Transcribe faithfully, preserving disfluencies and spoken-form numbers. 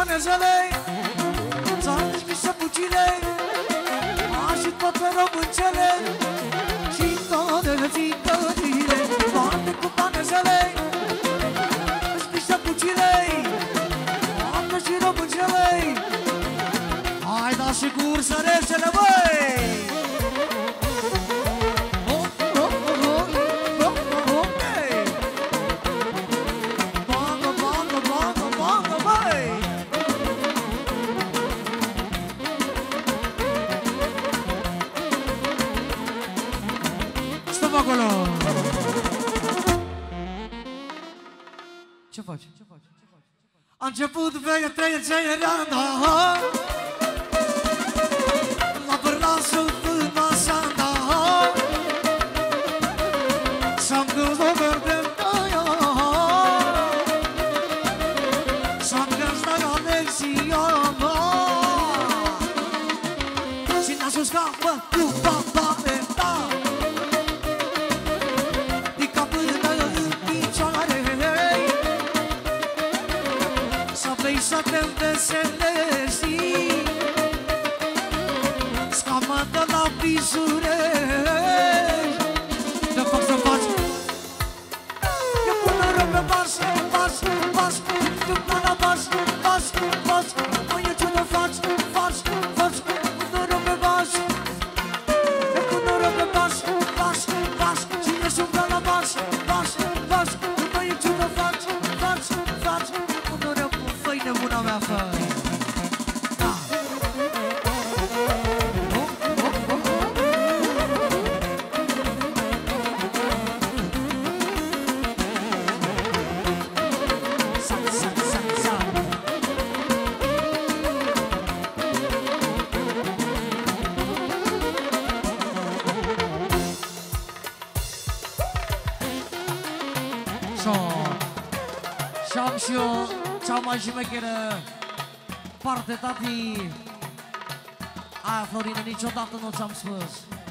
panezele, ți-am zis săpucile, și toate româncele, și toate țintările, toate cu panezele, și săpucile, toate și româncele. Hai da și cu ursărețele, băi! Acolo. Ce faci? Ce faci? Ce faci? A început vei trecerea, da. La bărlasul până s-a, s-am gândit verde, s-am gândit Alexia, și n-a sus capă, cu papa, da. Să te înveselezi, scamă de la visurești. Te fac să faci, eu până rău pe bas, bas, bas, tu până la bas, bas, bas. Măi, eu ce-o faci, faci, faci, până rău pe bas, eu până rău pe bas, bas, bas. Cine sunt până la bas, bas, bas. Măi, eu ce-o faci, faci, faci, până rău pe făi nebuna mea, făi. Da. Oh, oh, oh. Sa, sa, sa, sa. So, și-am și eu cea mai șmecheră parte, tati. Aia, Florine, niciodată nu ți-am spus.